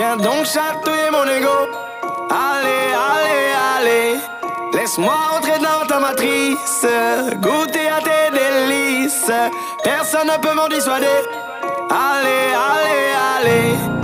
viens donc chatouiller mon ego. Allez, allez, allez, laisse-moi entrer dans ta matrice, goûter à tes délices. Personne ne peut m'en dissuader. Allez, allez, allez.